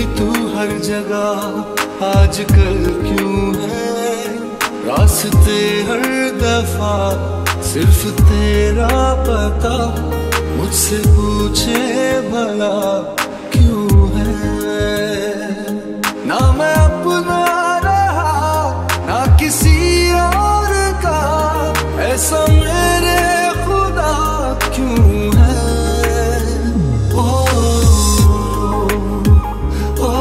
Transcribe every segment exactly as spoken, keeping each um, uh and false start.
भी तू हर जगह आजकल क्यों है? रास्ते हर दफा सिर्फ तेरा पता, मुझसे पूछे भला क्यों है? ना मैं अपना रहा ना किसी और का, ऐसा मेरे खुदा क्यों है? ओ, ओ,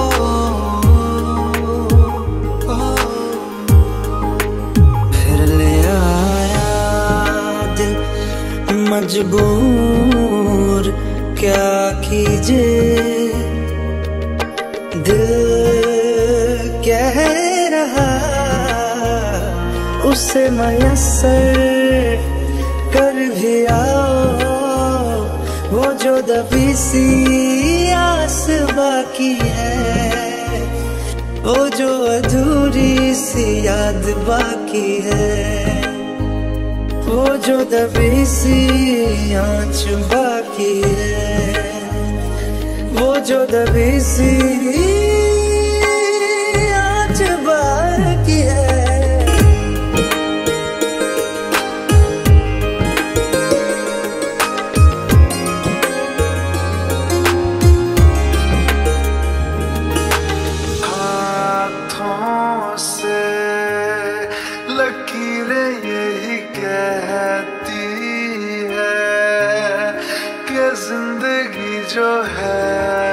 ओ, ओ, फिर ले आया दिल मजबूर, क्या कीजिए दिल कह रहा उसे मयस्सर कर भी आओ। वो जो दबी सी आस बाकी है, वो जो अधूरी सी याद बाकी है, वो जो दबी सी आँच बाकी है, वो जो दबी सी आँच बाकी है। हाथों से लकीरें यही कहती है कि जिंदगी जो है